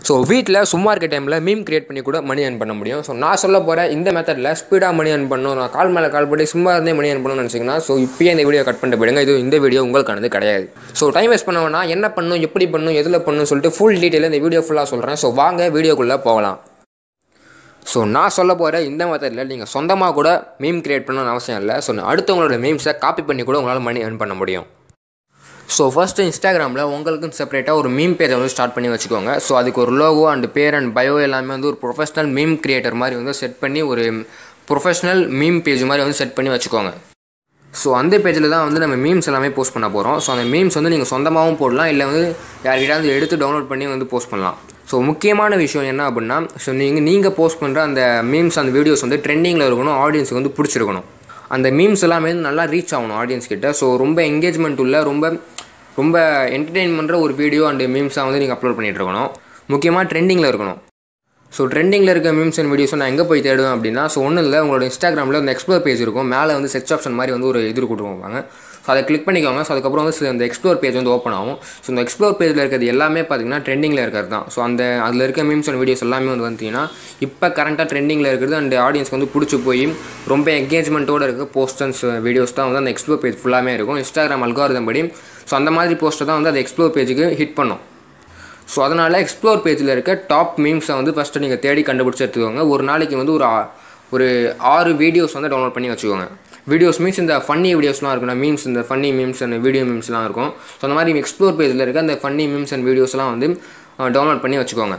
So வீட்டில் சும்மா இருக்க டைமில் மீம் கிரியேட் பண்ணி கூட மணி earn பண்ண முடியும். ஸோ நான் சொல்ல போகிற இந்த மெத்தடில் ஸ்பீடாக மணி earn பண்ணணும், நான் கால் மேலே கால் போட்டு சும்மா இருந்தே மணி earn பண்ணணும்னு நினச்சிங்கன்னா ஸோ இப்போயே இந்த வீடியோ கட் பண்ணிட்டு போயிடுங்க. இந்த வீடியோ உங்களுக்கானது கிடையாது. ஸோ டைம் வேஸ்ட் பண்ணோன்னா என்ன பண்ணணும், எப்படி பண்ணணும், எதில் பண்ணணும் சொல்லிட்டு ஃபுல் டீட்டெயில் இந்த வீடியோ ஃபுல்லாக சொல்கிறேன். ஸோ வாங்க வீடியோக்குள்ளே போகலாம். ஸோ நான் சொல்ல போகிற இந்த மெத்தடில் நீங்கள் சொந்தமாக கூட மீம் கிரியேட் பண்ணணும்னு அவசியம் இல்லை. ஸோ அடுத்தவங்களோட மீம்ஸை காப்பி பண்ணி கூட உங்களால் மணி earn பண்ண முடியும். ஸோ ஃபஸ்ட்டு இன்ஸ்டாகிராமில் உங்களுக்குன்னு செப்பரேட்டாக ஒரு மீம் பேஜை வந்து ஸ்டார்ட் பண்ணி வச்சுக்கோங்க. ஸோ அதுக்கு ஒரு லோகோ அண்ட் பேர் அண்ட் பயோ எல்லாமே வந்து ஒரு ப்ரொஃபஷனல் மீம் கிரியேட்டர் மாதிரி வந்து செட் பண்ணி ஒரு ப்ரொஃபஷனல் மீம் பேஜ் மாதிரி வந்து செட் பண்ணி வச்சுக்கோங்க. ஸோ அந்த பேஜில் தான் வந்து நம்ம மீம்ஸ் எல்லாமே போஸ்ட் பண்ண போகிறோம். ஸோ அந்த மீம்ஸ் வந்து நீங்கள் சொந்தமாகவும் போடலாம், இல்லை வந்து யார்கிட்ட எடுத்து டவுன்லோட் பண்ணி வந்து போஸ்ட் பண்ணலாம். ஸோ முக்கியமான விஷயம் என்ன அப்படின்னா, ஸோ நீங்கள் போஸ்ட் பண்ணுற அந்த மீம்ஸ் அந்த வீடியோஸ் வந்து ட்ரெண்டிங்கில் இருக்கணும், ஆடியன்ஸுக்கு வந்து பிடிச்சிருக்கணும். அந்த மீம்ஸ் எல்லாமே வந்து நல்லா ரீச் ஆகணும் ஆடியன்ஸ் கிட்ட. ஸோ ரொம்ப என்கேஜ்மெண்ட் உள்ள ரொம்ப என்டர்டெயின் பண்ணுற ஒரு வீடியோ அண்ட் மீம்ஸாக வந்து நீங்கள் அப்லோட் பண்ணிகிட்டு இருக்கணும். முக்கியமாக ட்ரெண்டிங்கில் இருக்கணும். ஸோ ட்ரெண்டிங்கில் இருக்க மீம்ஸ் அண்ட் வீடியோஸ் நான் எங்கே போய் தேடுவேன் அப்படின்னா, ஸோ ஒன்றும் இல்லை, உங்களோட இன்ஸ்டாகிராமில் அந்த எக்ஸ்ப்ளோர் பேஜ் இருக்கும், மேலே வந்து சர்ச் ஆப்ஷன் மாதிரி வந்து ஒரு இது கொடுத்துருவாங்க. ஸோ அதை கிளிக் பண்ணிக்கோங்க. ஸோ அதுக்கப்புறம் வந்து அந்த எக்ஸ்ப்ளோர் பேஜ் வந்து ஓப்பன் ஆகும். ஸோ இந்த எக்ஸ்ப்ளோர் பேஜில் இருக்கிறது எல்லாமே பார்த்தீங்கன்னா ட்ரெண்டிங்கில் இருக்கிறது தான். ஸோ அதில் இருக்க மீம்ஸ் அண்ட் வீடியோஸ் எல்லாமே வந்து பார்த்தீங்கன்னா இப்போ கரண்ட்டாக ட்ரெண்டிங்கில் இருக்கிறது அண்ட் ஆடியன்ஸ்க்கு வந்து பிடிச்சி போய் ரொம்ப என்கேஜ்மெண்ட்டோடு இருக்க போஸ்டர்ஸ் வீடியோஸ் தான் வந்து அந்த எக்ஸ்ப்ளோர் பேஜ் ஃபுல்லாமே இருக்கும். இன்ஸ்டாகிராம் அல்காரிதம் படி ஸோ அந்த மாதிரி போஸ்ட்டை தான் வந்து அந்த எக்ஸ்ப்ளோர் பேஜுக்கு ஹிட் பண்ணும். ஸோ அதனால் எக்ஸ்ப்ளோர் பேஜில் இருக்க டாப் மீம்ஸை வந்து ஃபஸ்ட்டு நீங்கள் தேடி கண்டுபிடிச்சி எடுத்துக்கோங்க. ஒரு நாளைக்கு வந்து ஒரு 6 வீடியோஸ் வந்து டவுன்லோட் பண்ணி வச்சுக்கோங்க. வீடியோஸ் மீன்ஸ் இந்த ஃபன்னி வீடியோஸ்லாம் இருக்கும், மீம்ஸ் இந்த ஃபன்னி மீம்ஸ் அண்ட் வீடியோ மீம்ஸ்லாம் இருக்கும். ஸோ அந்த மாதிரி எக்ஸ்ப்ளோர் பேஜில் இருக்க அந்த ஃபன்னி மீம்ஸ் அண்ட் வீடியோஸ்லாம் வந்து டவுன்லோட் பண்ணி வச்சுக்கோங்க.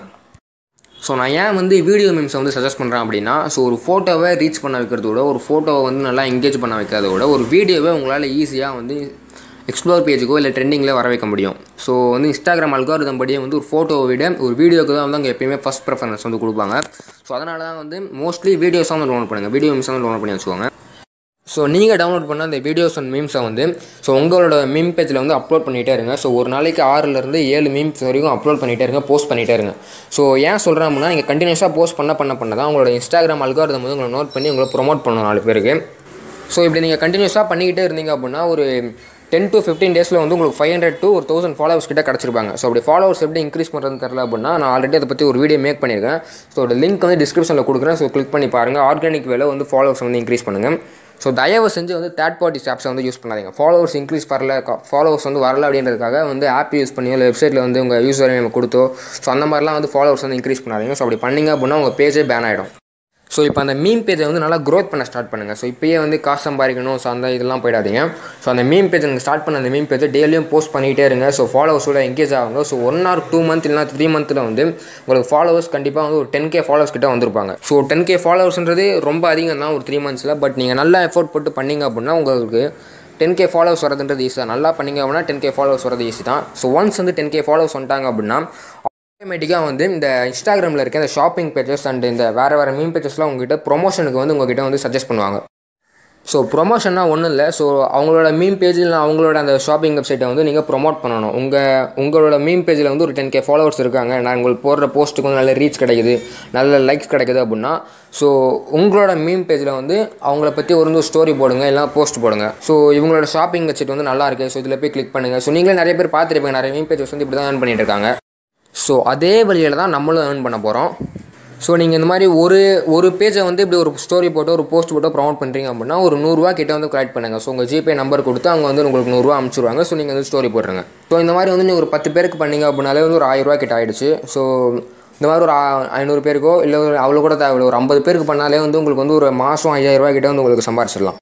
ஸோ நான் ஏன் வந்து வீடியோ மீம்ஸை வந்து சஜஸ்ட் பண்ணுறேன் அப்படின்னா, ஸோ ஒரு ஃபோட்டோவை ரீச் பண்ண வைக்கிறத விட, ஒரு ஃபோட்டோவை வந்து நல்லா என்கேஜ் பண்ண வைக்கிறத விட, ஒரு வீடியோவை உங்களால் ஈஸியாக வந்து எக்ஸ்ப்ளோர் பேஜுக்கோ இல்லை ட்ரெண்டிங்கில் வர வைக்க முடியும். ஸோ வந்து இன்ஸ்டாகிராம் அல்காரிதம் படியே வந்து ஒரு ஃபோட்டோவை விட ஒரு வீடியோக்கு தான் வந்து அங்கே எப்பயுமே ஃபஸ்ட் ப்ரிஃபரன்ஸ் வந்து கொடுப்பாங்க. ஸோ அதனால தான் வந்து மோஸ்ட்லி வீடியோஸாக வந்து டவுன்லோட் பண்ணுங்கள், வீடியோ மீம்ஸாக வந்து டவுன்லோட் பண்ணி வச்சுக்கோங்க. ஸோ நீங்கள் டவுன்லோட் பண்ண அந்த வீடியோஸ் அண்ட் மீம்ஸை வந்து ஸோ உங்களோட மீம் பேஜில் வந்து அப்லோட் பண்ணிகிட்டே இருங்க. ஸோ ஒரு நாளைக்கு 6லேருந்து 7 மீம்ஸ் வரைக்கும் அப்லோட் பண்ணிகிட்டே இருங்க, போஸ்ட் பண்ணிகிட்டே இருங்க. ஸோ ஏன் சொல்கிறேன் அப்படின்னா, நீங்கள் கண்டினியூஸாக போஸ்ட் பண்ண தான் உங்களோட இன்ஸ்டாகிராம் அல்காரிதம் வந்து உங்களை நோட் பண்ணி உங்களை ப்ரொமோட் பண்ணணும் 4 பேருக்கு. ஸோ இப்படி நீங்கள் கண்டினியூஸாக பண்ணிக்கிட்டே இருந்தீங்க அப்படின்னா ஒரு 10 to 15 டேஸில் வந்து உங்களுக்கு 500 to 1000 ஃபாலோவர்ஸ் கிட்ட கிடச்சிருப்பாங்க. ஸோ அப்படி ஃபாலோவர்ஸ் எப்படி இன்க்ரீஸ் பண்ணுறதுன்னு தெரியல அப்படின்னா, நான் ஆல்ரெடி அதை பற்றி ஒரு வீடியோ மேக் பண்ணியிருக்கேன். ஸோ அந்த லிங்க் வந்து டிஸ்கிரிப்ஷனில் கொடுக்குறேன். ஸோ கிளிக் பண்ணி பாருங்கள். ஆர்கானிக் வேலை வந்து ஃபாலோவர்ஸ் வந்து இன்க்ரீஸ் பண்ணுங்கள். ஸோ தயவு செஞ்சு வந்து தேர்ட் பார்ட்டிஸ் ஆப்ஸை வந்து யூஸ் பண்ணாதீங்க. ஃபாலோவர்ஸ் இன்க்ரீஸ் ஃபாலோவர்ஸ் வந்து வரல அப்படின்றதுக்காக வந்து ஆப் யூஸ் பண்ணியோ இல்லை வெப்சைட்டில் வந்து உங்கள் யூசர் நேம் கொடுத்தோ ஸோ அந்த மாதிரிலாம் வந்து ஃபாலோவர்ஸ் வந்து இன்க்ரீஸ் பண்ணாதீங்க. ஸோ அப்படி பண்ணிங்க அப்படின்னா உங்கள் பேஜே பேன் ஆகிடும். ஸோ இப்போ அந்த மீம் பேஜை வந்து நல்லா க்ரோத் பண்ண ஸ்டார்ட் பண்ணுங்கள். ஸோ இப்போயே வந்து காசு சம்பாதிக்கணும் ஸோ அந்த இதெல்லாம் போயிடாதீங்க. ஸோ அந்த மீம் பேஜ் நீங்கள் ஸ்டார்ட் பண்ண அந்த மீம் பேஜை டெய்லியும் போஸ்ட் பண்ணிகிட்டே இருங்க. ஸோ ஃபாலோவர்ஸோட எங்கேஜ் ஆகுங்க. ஸோ 1 or 2 month இல்லைனா 3 monthத்தில் வந்து உங்களுக்கு ஃபாலோவர்ஸ் கண்டிப்பாக வந்து ஒரு 10K ஃபாலோவர்ஸ் கிட்ட வந்திருப்பாங்க. ஸோ 10K ஃபாலோவர்ஸ்ன்றது ரொம்ப அதிகம் தான் ஒரு 3 monthsல. பட் நீங்கள் நல்லா எஃபோர்ட் போட்டு பண்ணிங்க அப்படின்னா உங்களுக்கு 10K ஃபாலோவர்ஸ் வரதுன்றது ஈஸி தான். நல்லா பண்ணிங்க அப்படின்னா 10K ஃபாலோவர்ஸ் வரது ஈஸி தான். ஸோ ஒன்ஸ் வந்து 10K ஃபாலோவர்ஸ் வந்துட்டாங்க அப்படின்னா ஆட்டோமேட்டிக்காக வந்து இந்த இன்ஸ்டாகிராமில் இருக்க இந்த ஷாப்பிங் பேஜஸ் அண்ட் இந்த வேறு மீம் பேஜஸ்லாம் உங்ககிட்ட ப்ரொமோஷனுக்கு வந்து உங்ககிட்ட வந்து சஜஸ்ட் பண்ணுவாங்க. ஸோ ப்ரொமோஷன்னா ஒன்றும் இல்லை. ஸோ அவங்களோட மீம் பேஜில் அவங்களோட அந்த ஷாப்பிங் வெப்சைட்டை வந்து நீங்கள் ப்ரொமோட் பண்ணணும். உங்களோட மீம் பேஜில் வந்து ஒரு 10K ஃபாலோவர்ஸ் இருக்காங்க, நான் உங்களுக்கு போடுற போஸ்ட்டுக்கு வந்து நல்ல ரீச் கிடைக்குது, நல்ல லைக்ஸ் கிடைக்குது அப்படின்னா ஸோ உங்களோட மீம் பேஜில் வந்து அவங்கள பற்றி ஒரு ஸ்டோரி போடுங்க, இல்லை போஸ்ட் போடுங்க. ஸோ இவங்களோட ஷாப்பிங் வெப்சைட் வந்து நல்லா இருக்குது, ஸோ இதில் போய் கிளிக் பண்ணுங்கள். ஸோ நீங்களே நிறைய பேர் பார்த்துருப்பீங்க, நிறைய மீம் பேஜஸ் வந்து இப்படி தான் ஏர்ன் பண்ணிட்டு இருக்காங்க. ஸோ அதே வழியில் தான் நம்மளும் ஏர்ன் பண்ண போகிறோம். ஸோ நீங்கள் இந்த மாதிரி ஒரு பேஜை வந்து இப்படி ஒரு ஸ்டோரி போட்டு ஒரு போஸ்ட் போட்டு ப்ரொமோட் பண்ணுறீங்க அப்படின்னா ஒரு 100 ரூபா கிட்ட வந்து கலெக்ட் பண்ணுங்கள். ஸோ உங்கள் ஜிபே நம்பர் கொடுத்து அவங்க வந்து உங்களுக்கு 100 ரூபா அனுப்பிச்சிடுவாங்க. ஸோ நீங்கள் வந்து ஸ்டோரி போடுறீங்க. ஸோ இந்த மாதிரி வந்து நீங்கள் ஒரு 10 பேருக்கு பண்ணீங்க அப்படின்னாலே வந்து ஒரு 1000 ரூபா கிட்ட ஆகிடுச்சு. ஸோ இந்த மாதிரி ஒரு 500 பேருக்கோ இல்லை அவ்வளோ கூட தேவையில்லை, ஒரு 50 பேருக்கு பண்ணாலே வந்து உங்களுக்கு வந்து ஒரு மாதம் 5000 ரூபா கிட்ட வந்து உங்களுக்கு சம்பாரிச்சிடலாம்.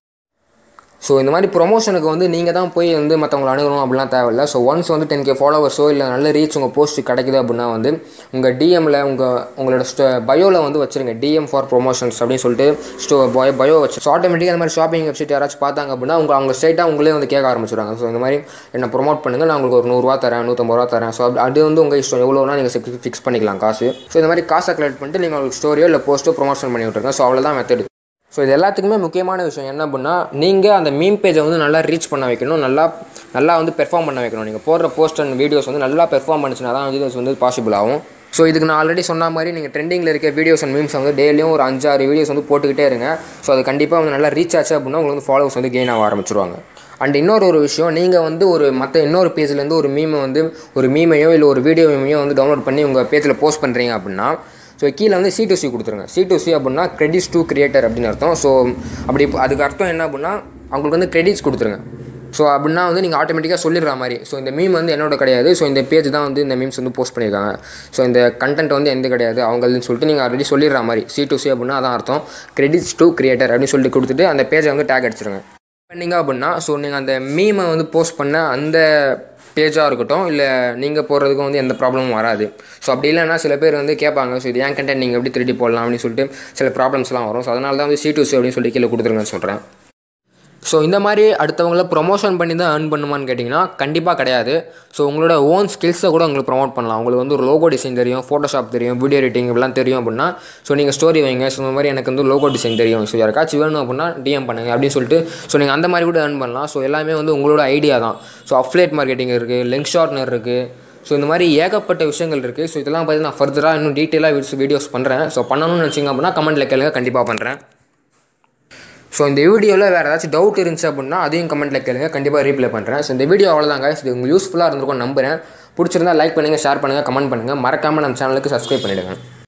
ஸோ இந்த மாதிரி ப்ரொமோஷனுக்கு வந்து நீங்கள் தான் போய் வந்து மற்றவங்களை அணுகணும் அப்படிலாம் தேவையில்லை. ஸோ ஒன்ஸ் வந்து 10K ஃபாலோவர்ஸோ இல்லை நல்ல ரீச் உங்கள் போஸ்ட் கிடைக்குது அப்படின்னா வந்து உங்கள் டிஎம்மில் உங்களோட பயோவில் வந்து வச்சுருங்க, DM ஃபார் ப்ரொமோஷன்ஸ் அப்படின்னு சொல்லிட்டு பயோ வச்சு. ஸோ ஆட்டோமேட்டிக்காக அந்த மாதிரி ஷாப்பிங் வெப்சைட் யாராச்சும் பார்த்தாங்க அப்படின்னா அவங்க ஸ்ட்ரைட்டாக உங்களே வந்து கேட்க ஆரம்பிச்சுடுவாங்க. ஸோ இந்த மாதிரி என்ன ப்ரொமோட் பண்ணுங்கள், நான் உங்களுக்கு ஒரு 100 ரூபா தரேன், 150 ரூபா தரேன். ஸோ அது வந்து உங்கள் இஷ்டம், எவ்வளோனா நீங்கள் ஃபிக்ஸ் பண்ணிக்கலாம் காசு. ஸோ இந்த மாதிரி காசை கலெக்ட் பண்ணிட்டு நீங்கள் உங்களுக்கு ஸ்டோரியோ இல்லை போஸ்ட்டோ ப்ரொமோஷன் பண்ணி விட்ருங்க. ஸோ அவ்வளோதான் மெத்தட். ஸோ இது எல்லாத்துக்குமே முக்கியமான விஷயம் என்ன அப்படின்னா, நீங்கள் அந்த மீம் பேஜை வந்து நல்லா ரீச் பண்ண வைக்கணும், நல்லா வந்து பெர்ஃபார்ம் பண்ண வைக்கணும். நீங்கள் போடுற போஸ்ட் அண்ட் வீடியோஸ் வந்து நல்லா பெர்ஃபார்ம் பண்ணிச்சுனா தான் வந்து பாசிபிள் ஆகும். ஸோ இதுக்கு நான் ஆல்ரெடி சொன்ன மாதிரி நீங்கள் ட்ரெண்டிங்கில் இருக்க வீடியோஸ் அண்ட் மீம்ஸ் வந்து டெய்லியும் ஒரு 5-6 வீடியோஸ் வந்து போட்டுக்கிட்டே இருங்க. ஸோ அது கண்டிப்பாக வந்து நல்லா ரீச் ஆச்சு அப்படின்னா உங்களுக்கு வந்து ஃபாலோவர்ஸ் வந்து கெயின் ஆக ஆரம்பிச்சிருவாங்க. அண்ட் இன்னொரு விஷயம், நீங்கள் வந்து ஒரு மற்ற இன்னொரு பேஜ்லேருந்து ஒரு மீமையோ இல்லை ஒரு வீடியோவையோ வந்து டவுன்லோட் பண்ணி உங்கள் பேஜில் போஸ்ட் பண்ணுறீங்க அப்படின்னா, ஸோ கீழே வந்து C2C கொடுத்துருங்க. C2C அப்படின்னா கிரெடிட்ஸ் டு கிரியேட்டர் அப்படின்னு அர்த்தம். ஸோ அதுக்கு அர்த்தம் என்ன அப்படின்னா, அவங்களுக்கு வந்து கிரெடிட்ஸ் கொடுத்துருங்க. ஸோ அப்படின்னா வந்து நீங்கள் ஆட்டோமேட்டிக்காக சொல்லிடுற மாதிரி, ஸோ இந்த மீம் வந்து என்னோட கிடையாது, ஸோ இந்த பேஜ் தான் வந்து இந்த மீம்ஸ் வந்து போஸ்ட் பண்ணியிருக்காங்க, ஸோ இந்த கண்டென்ட் வந்து எந்த கிடையாது அவங்கள்னு சொல்லிட்டு நீங்கள் ஆல்ரெடி சொல்லிடுற மாதிரி. C2C அப்படின்னா அதான் அர்த்தம், கிரெடிட்ஸ் டு கிரியேட்டர் அப்படின்னு சொல்லிட்டு கொடுத்துட்டு அந்த பேஜை வந்து டேக் அடிச்சிருங்க. பண்ணிங்க அப்படின்னா, ஸோ நீங்கள் அந்த மீமை வந்து போஸ்ட் பண்ண அந்த பேஜாக இருக்கட்டும், இல்லை நீங்கள் போடுறதுக்கும் வந்து எந்த ப்ராப்ளமும் வராது. ஸோ அப்படி இல்லைன்னா சில பேர் வந்து கேட்பாங்க, ஸோ இது ஏன் கண்டென்ட் நீங்கள் எப்படி திருடி போடலாம் அப்படின்னு சொல்லிட்டு சில ப்ராப்ளம்ஸ்லாம் வரும். ஸோ அதனால தான் வந்து C2C அப்படின்னு சொல்லி கீழே கொடுத்துருங்கன்னு சொல்கிறேன். ஸோ இந்த மாதிரி அடுத்தவங்கள ப்ரொமோஷன் பண்ணி தான் ஏர்ன் பண்ணுமான்னு கேட்டிங்கன்னா கண்டிப்பாக கிடையாது. ஸோ உங்களோட ஓன் ஸ்கில்ஸை கூட உங்களுக்கு ப்ரொமோட் பண்ணலாம். உங்களுக்கு வந்து ஒரு லோகோ டிசைன் தெரியும், ஃபோட்டோஷாப் தெரியும், வீடியோ எடிட்டிங் இப்படிலாம் தெரியும் அப்படின்னா, ஸோ நீங்கள் ஸ்டோரி வைங்க, ஸோ இந்த மாதிரி எனக்கு வந்து லோகோ டிசைன் தெரியும், ஸோ யாருக்காச்சும் வேணும் அப்படின்னா DM பண்ணுங்கள் அப்படின்னு சொல்லிட்டு ஸோ நீங்கள் அந்த மாதிரி கூட ஏர்ன் பண்ணலாம். ஸோ எல்லாமே வந்து உங்களோட ஐடியா தான். ஸோ அஃப்லேட் மார்க்கெட்டிங் இருக்குது, லிங்க் ஷார்ட்னர் இருக்குது, ஸோ இந்த மாதிரி ஏகப்பட்ட விஷயங்கள் இருக்குது. ஸோ இதெல்லாம் பார்த்து நான் ஃபர்தராக இன்னும் டீட்டெயிலாக வீடியோஸ் பண்ணுறேன். ஸோ பண்ணணும்னு நினச்சிங்க அப்படின்னா கமெண்ட்டில் கேளுங்க, கண்டிப்பாக பண்ணுறேன். ஸோ இந்த வீடியோவில் வேறு ஏதாச்சும் டவுட் இருந்துச்சு அப்படின்னா அதையும் கமெண்ட்டில் கேளுங்க, கண்டிப்பாக ரீப்ளை பண்ணுறேன். ஸோ இந்த வீடியோ அவ்வளோதாங்க. இது உங்களுக்கு யூஸ்ஃபுல்லாக இருந்திருக்கும் நம்புகிறேன். பிடிச்சிருந்தா லைக் பண்ணுங்கள், ஷேர் பண்ணுங்கள், கமெண்ட் பண்ணுங்கள். மறக்காமல் நம்ம சேனலுக்கு சப்ஸ்கிரைப் பண்ணிவிடுங்க.